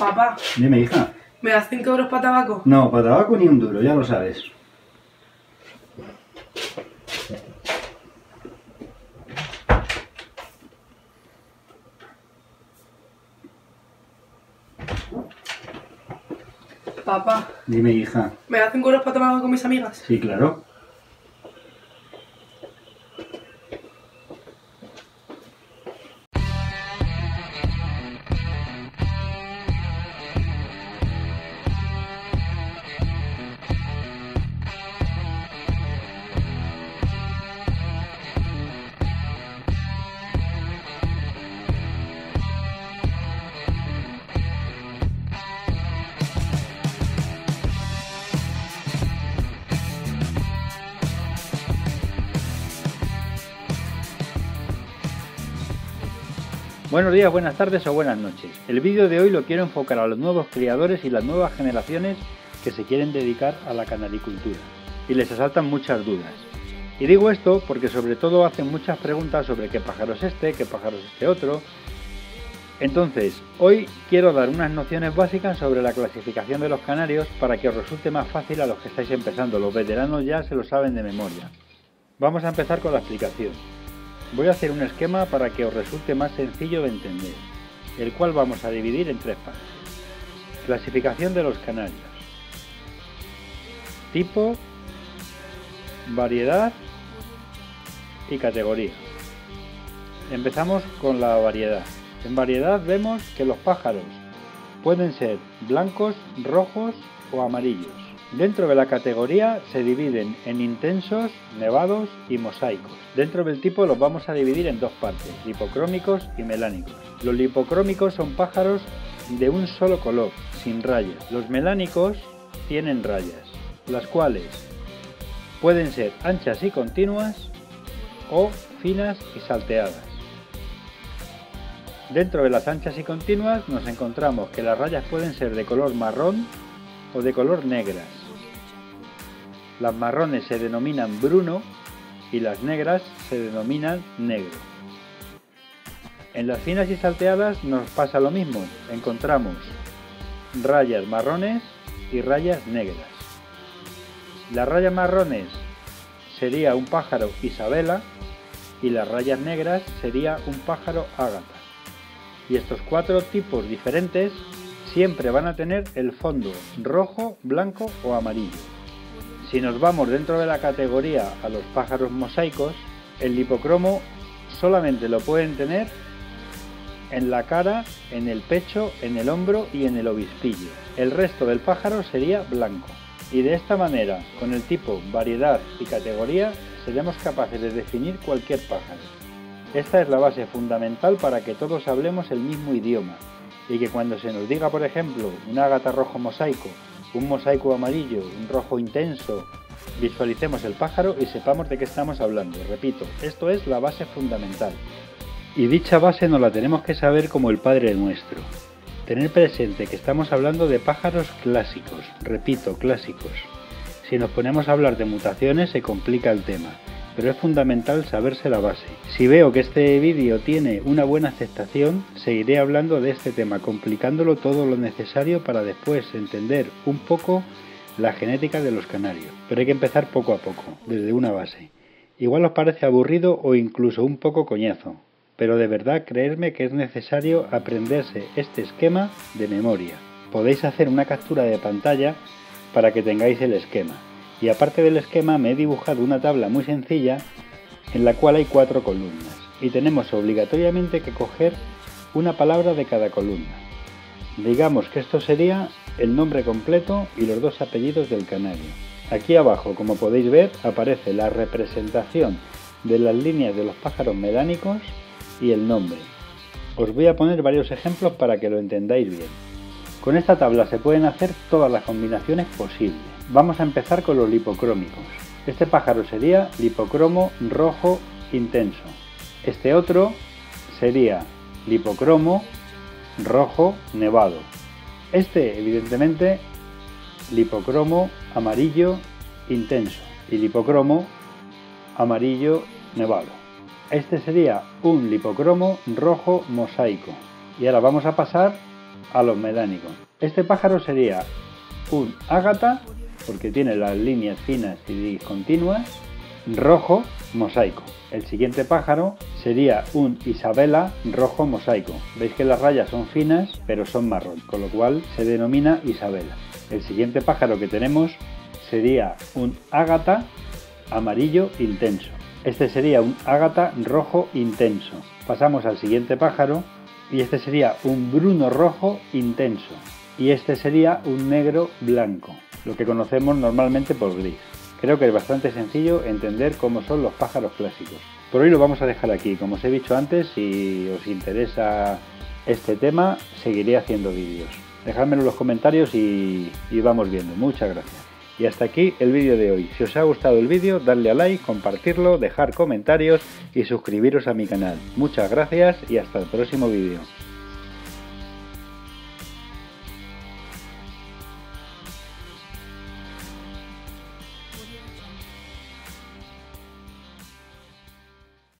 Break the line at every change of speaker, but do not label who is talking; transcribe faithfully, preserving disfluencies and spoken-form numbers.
Papá,
Dime, hija.
¿me das cinco euros para tabaco?
No, para tabaco ni un duro, ya lo sabes.
Papá,
Dime, hija.
¿me das cinco euros para tomar algo con mis amigas?
Sí, claro.
Buenos días, buenas tardes o buenas noches. El vídeo de hoy lo quiero enfocar a los nuevos criadores y las nuevas generaciones que se quieren dedicar a la canaricultura y les asaltan muchas dudas. Y digo esto porque sobre todo hacen muchas preguntas sobre qué pájaro es este, qué pájaro es este otro. Entonces, hoy quiero dar unas nociones básicas sobre la clasificación de los canarios para que os resulte más fácil a los que estáis empezando. Los veteranos ya se lo saben de memoria. Vamos a empezar con la explicación. Voy a hacer un esquema para que os resulte más sencillo de entender, el cual vamos a dividir en tres partes. Clasificación de los canarios. Tipo, variedad y categoría. Empezamos con la variedad. En variedad vemos que los pájaros pueden ser blancos, rojos o amarillos. Dentro de la categoría se dividen en intensos, nevados y mosaicos. Dentro del tipo los vamos a dividir en dos partes, lipocrómicos y melánicos. Los lipocrómicos son pájaros de un solo color, sin rayas. Los melánicos tienen rayas, las cuales pueden ser anchas y continuas o finas y salteadas. Dentro de las anchas y continuas nos encontramos que las rayas pueden ser de color marrón o de color negras. Las marrones se denominan bruno y las negras se denominan negro. En las finas y salteadas nos pasa lo mismo, encontramos rayas marrones y rayas negras. Las rayas marrones sería un pájaro Isabela y las rayas negras sería un pájaro Ágata. Y estos cuatro tipos diferentes siempre van a tener el fondo rojo, blanco o amarillo. Si nos vamos dentro de la categoría a los pájaros mosaicos, el lipocromo solamente lo pueden tener en la cara, en el pecho, en el hombro y en el obispillo. El resto del pájaro sería blanco. Y de esta manera, con el tipo, variedad y categoría, seremos capaces de definir cualquier pájaro. Esta es la base fundamental para que todos hablemos el mismo idioma y que cuando se nos diga, por ejemplo, un ágata rojo mosaico, un mosaico amarillo, un rojo intenso, visualicemos el pájaro y sepamos de qué estamos hablando. Repito, esto es la base fundamental. Y dicha base nos la tenemos que saber como el Padre Nuestro. Tener presente que estamos hablando de pájaros clásicos, repito, clásicos. Si nos ponemos a hablar de mutaciones se complica el tema, pero es fundamental saberse la base. Si veo que este vídeo tiene una buena aceptación, seguiré hablando de este tema, complicándolo todo lo necesario para después entender un poco la genética de los canarios. Pero hay que empezar poco a poco, desde una base. Igual os parece aburrido o incluso un poco coñazo, pero de verdad creedme que es necesario aprenderse este esquema de memoria. Podéis hacer una captura de pantalla para que tengáis el esquema. Y aparte del esquema me he dibujado una tabla muy sencilla en la cual hay cuatro columnas y tenemos obligatoriamente que coger una palabra de cada columna. Digamos que esto sería el nombre completo y los dos apellidos del canario. Aquí abajo, como podéis ver, aparece la representación de las líneas de los pájaros melánicos y el nombre. Os voy a poner varios ejemplos para que lo entendáis bien. Con esta tabla se pueden hacer todas las combinaciones posibles. Vamos a empezar con los lipocrómicos. Este pájaro sería lipocromo rojo intenso. Este otro sería lipocromo rojo nevado. Este, evidentemente, lipocromo amarillo intenso y lipocromo amarillo nevado. Este sería un lipocromo rojo mosaico. Y ahora vamos a pasar a los melánicos. Este pájaro sería un ágata, porque tiene las líneas finas y discontinuas, rojo mosaico. El siguiente pájaro sería un Isabela rojo mosaico. Veis que las rayas son finas, pero son marrón, con lo cual se denomina Isabela. El siguiente pájaro que tenemos sería un ágata amarillo intenso. Este sería un ágata rojo intenso. Pasamos al siguiente pájaro y este sería un bruno rojo intenso. Y este sería un negro blanco, lo que conocemos normalmente por gris. Creo que es bastante sencillo entender cómo son los pájaros clásicos. Por hoy lo vamos a dejar aquí. Como os he dicho antes, si os interesa este tema, seguiré haciendo vídeos. Dejádmelo en los comentarios y, y vamos viendo. Muchas gracias. Y hasta aquí el vídeo de hoy. Si os ha gustado el vídeo, dadle a like, compartirlo, dejar comentarios y suscribiros a mi canal. Muchas gracias y hasta el próximo vídeo.